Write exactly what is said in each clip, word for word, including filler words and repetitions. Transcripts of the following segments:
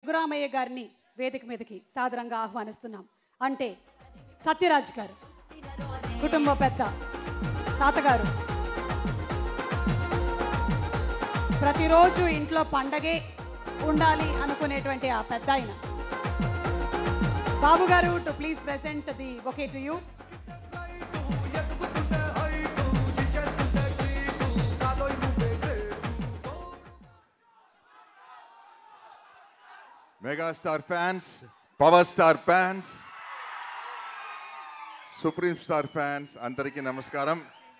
రఘురామయ్య గారిని వేదిక మీదకి సాదరంగా ఆహ్వానిస్తున్నాం. అంటే సత్యరాజ్ గారు, కుటుంబ పెద్ద, తాతగారు. ప్రతిరోజు ఇంట్లో పండగే ఉండాలి అనుకునేటువంటి ఆ పెద్ద ఆయన. Babu garu, to please present the bouquet to you. Megastar fans, power star fans, supreme star fans అందరికీ నమస్కారం.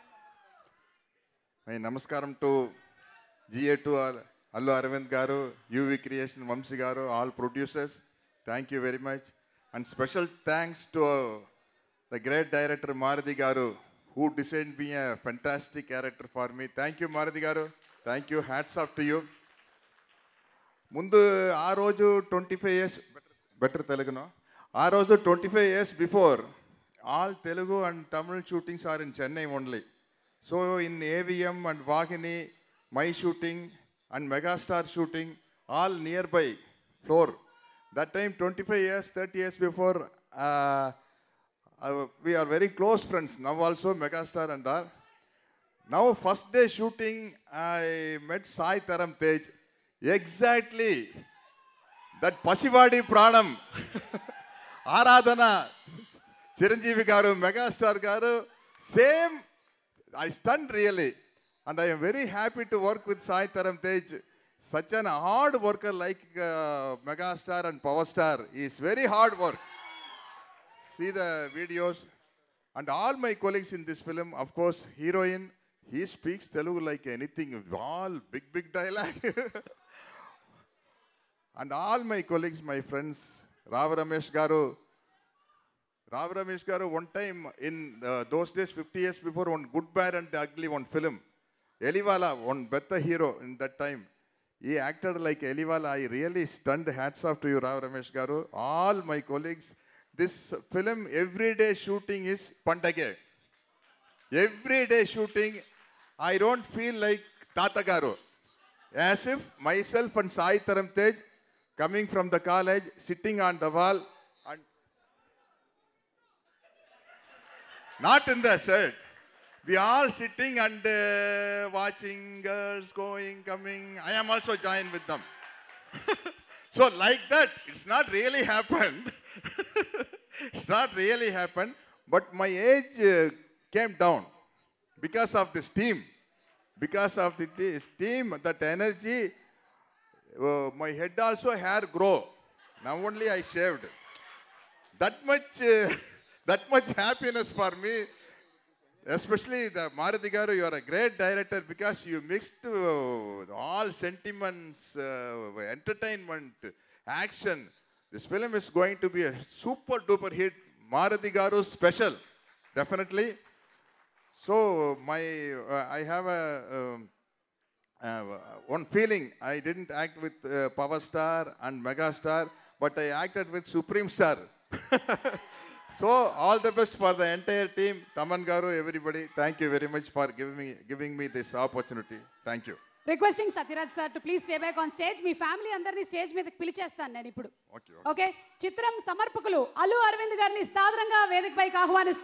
My namaskaram to GA to Allu Aravind garu, UV creation Vamsi garu, all producers, thank you very much. And special thanks to the great director Maruthi garu, who designed me a fantastic character for me. Thank you Maruthi garu, thank you, hats off to you. ముందు ఆ రోజు twenty five years better తెలుగును ఆ రోజు twenty five years before all Telugu and Tamil shootings are in Chennai only. So in AVM and Vahini, my shooting and megastar shooting all near by floor. That time twenty five years thirty years before we are very close friends. Now also megastar and all. Now first day shooting I met Sai Taram Tej. Exactly that Pasivadi Pranam Aradhana Chiranjeevi garu, megastar garu, same. I stunned really, and I am very happy to work with Sai Taram Tej. Such an hard worker like uh, megastar and power star. He is very hard work. See the videos, and all my colleagues in this film, of course, heroine, he speaks Telugu like anything, all big, big dialogue. And all my colleagues, my friends, Rav Ramesh Garu, Rav Ramesh Garu, one time in uh, those days, fifty years before, one Good, Bad and the Ugly, one film, Elivala, one better hero in that time. He acted like Elivala. I really stunned. Hats off to you, Rav Ramesh Garu. All my colleagues. This film, everyday shooting is Pandage. Everyday shooting, I don't feel like Tata Garu. As if myself and Sai Taram Tej coming from the college, sitting on the wall, and not in the set. We all sitting and uh, watching girls going, coming. I am also joined with them. So like that, it's not really happened. It's not really happened, but my age uh, came down because of this team. Because of the team, that energy, uh, my head also hair grow. Now only I shaved. That much, uh, that much happiness for me. Especially the Maruti Garu, you are a great director because you mixed uh, all sentiments, uh, entertainment, action. This film is going to be a super duper hit. Maruti Garu special, definitely. So my, uh, I have a um, uh, one feeling. I didn't act with uh, Power Star and Megastar, but I acted with Supreme Star. So all the best for the entire team. Taman Garu, everybody, thank you very much for giving me giving me this opportunity. Thank you. Requesting Satyaraj sir to please stay back on stage. మీ family అందరినీ stage మీదకి పిలిచేస్తాను నేను ఇప్పుడు. Okay, చిత్రం సమర్పకులు అల్లు అరవింద్ గారిని సాదరంగా వేదికపైకి ఆహ్వానిస్తాను.